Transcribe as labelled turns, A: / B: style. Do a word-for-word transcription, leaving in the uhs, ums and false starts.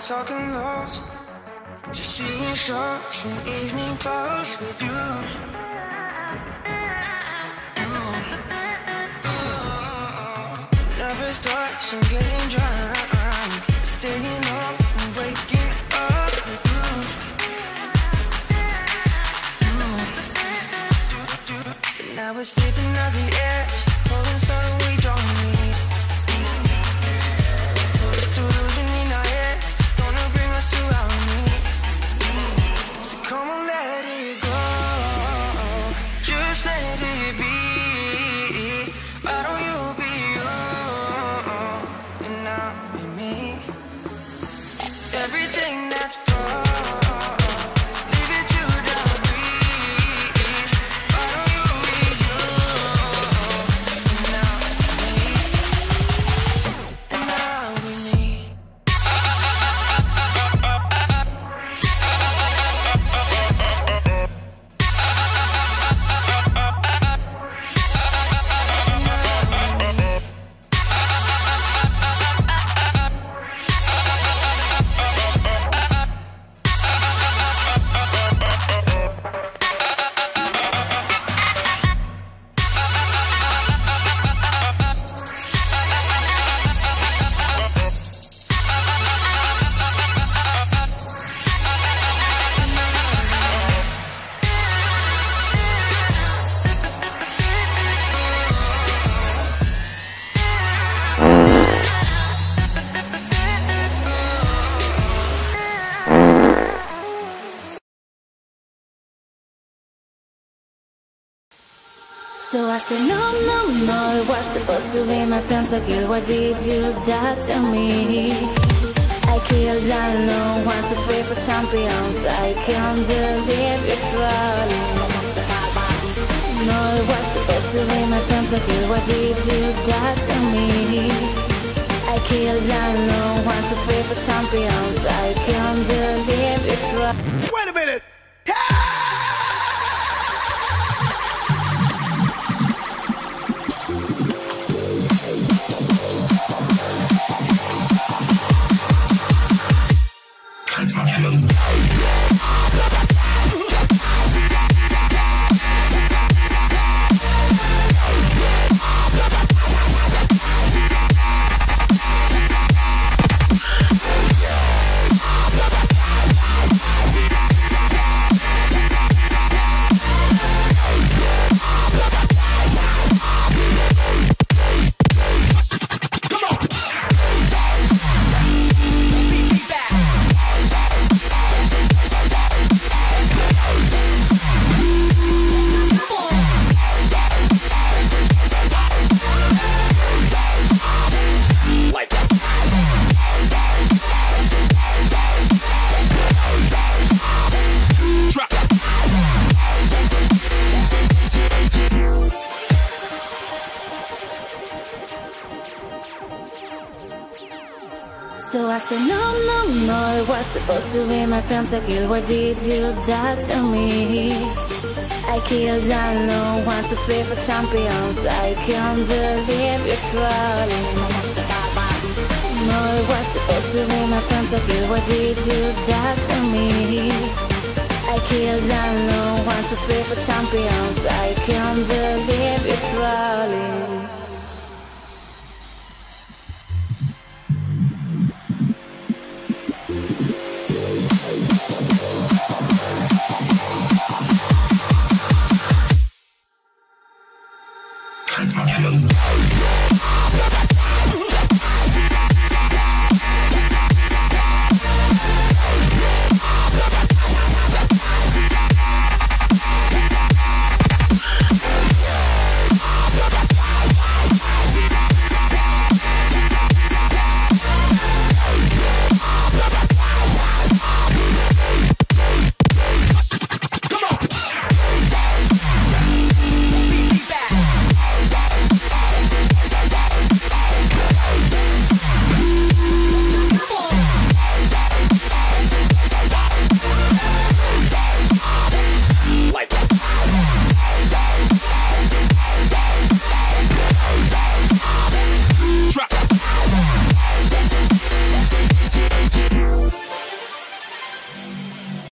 A: talking loads, just seeing shows in evening clothes with you. Never starts, I'm getting drunk, staying up and waking up with you. Now we're sleeping at the edge, holding something we don't need. This delusion in our heads is gonna bring us to our knees. So come on, let it go, just let it be. Why don't you be you, and I'll be me? Everything that's broke, leave it to the breeze. Why don't you be you, and I'll be me, and I'll be me.
B: So I said, no, no, no, it was supposed to be my pentakill. Why did you die to me? I killed alone, one, two, three for champions. I can't believe you're trolling. No, it was supposed to be my pentakill. Why did you die to me? I killed alone, one, two, three for champions. I can't believe you're trolling.
C: Wait a minute!
B: So I said, no, no, no, it was supposed to be my pentakill. Why did you die to me? I killed alone, one, two, three for champions. I can't believe you're trolling. No, it was supposed to be my pentakill. Why did you die to me? I killed alone, one, two, three for champions. I can't believe you're trolling.